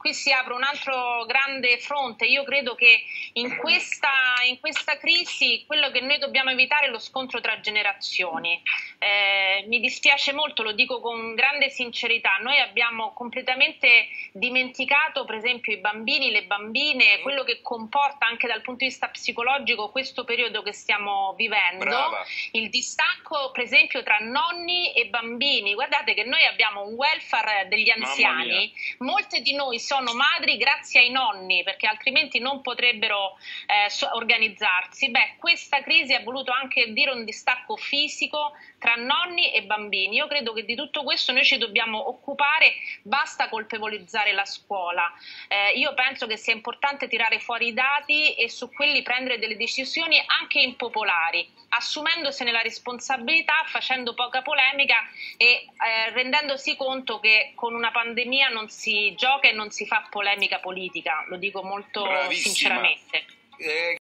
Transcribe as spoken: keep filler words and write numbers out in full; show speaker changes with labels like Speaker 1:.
Speaker 1: qui si apre un altro grande fronte. Io credo che in questa, in questa crisi quello che noi dobbiamo evitare è lo scontro tra generazioni. Eh, mi dispiace molto, lo dico con grande sincerità, noi abbiamo completamente dimenticato per esempio i bambini, le bambine, quello che comporta anche dal punto di vista psicologico questo periodo che stiamo vivendo.
Speaker 2: Brava.
Speaker 1: Il distacco per esempio tra nonni e bambini. Guardate che noi abbiamo un welfare degli anziani, molte di noi sono madri grazie ai nonni perché altrimenti non potrebbero eh, so organizzarsi. Beh, questa crisi ha voluto anche dire un distacco fisico tra nonni e bambini. Io credo che di tutto questo noi ci dobbiamo occupare, basta colpevolizzare la scuola. Eh, io penso che sia importante tirare fuori i dati e su quelli prendere delle decisioni anche impopolari, assumendosene la responsabilità, facendo poca polemica e eh, rendendosi conto che con una pandemia non si gioca e non si fa polemica politica, lo dico molto
Speaker 2: Bravissima.
Speaker 1: sinceramente.
Speaker 2: Eh...